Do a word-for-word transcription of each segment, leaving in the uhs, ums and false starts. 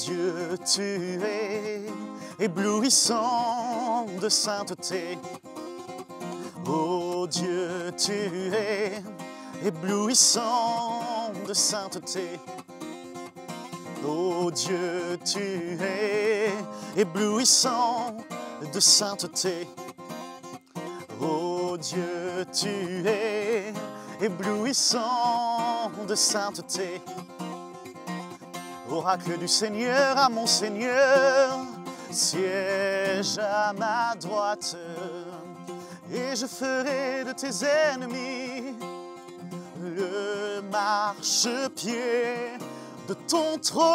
Dieu, tu es éblouissant de sainteté. Ô Dieu, tu es éblouissant de sainteté. Ô Dieu, tu es éblouissant de sainteté. Ô Dieu, tu es éblouissant de sainteté. Oracle du Seigneur à mon Seigneur, siège à ma droite, et je ferai de tes ennemis le marchepied de ton trône.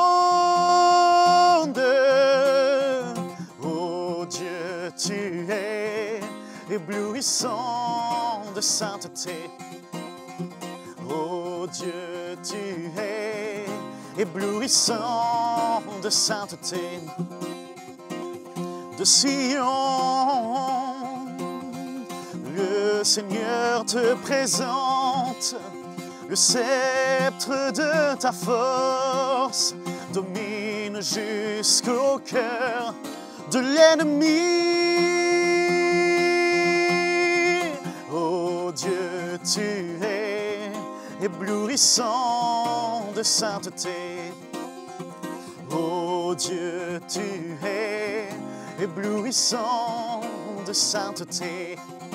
Ô Dieu, tu es éblouissant de sainteté. Ô Dieu, tu es éblouissant de sainteté. De Sion, le Seigneur te présente le sceptre de ta force. Domine jusqu'au cœur de l'ennemi. Ô Dieu, tu es éblouissant de sainteté. Ô Dieu, tu es éblouissant de sainteté.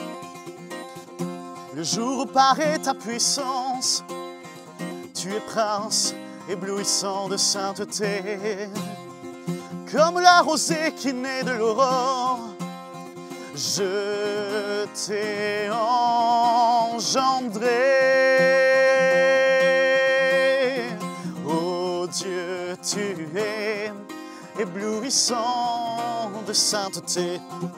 Le jour où paraît ta puissance, tu es prince éblouissant de sainteté. Comme la rosée qui naît de l'aurore, je t'ai engendré. Ô Dieu, tu es éblouissant de sainteté.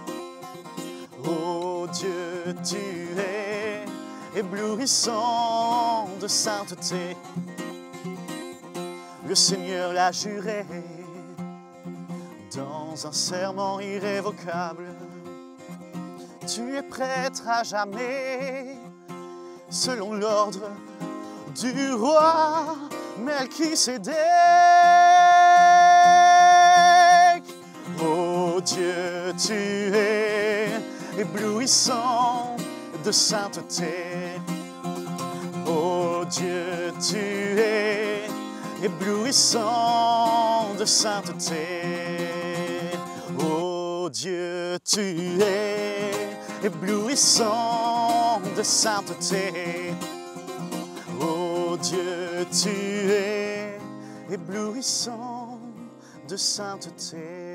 Ô Dieu, tu es éblouissant de sainteté. Le Seigneur l'a juré dans un serment irrévocable. Tu es prêtre à jamais, selon l'ordre du roi Melkisédek. Ô Dieu, tu es éblouissant de sainteté. Ô Dieu, tu es éblouissant de sainteté. Ô Dieu, tu es éblouissant de sainteté. Ô Dieu, tu es éblouissant de sainteté.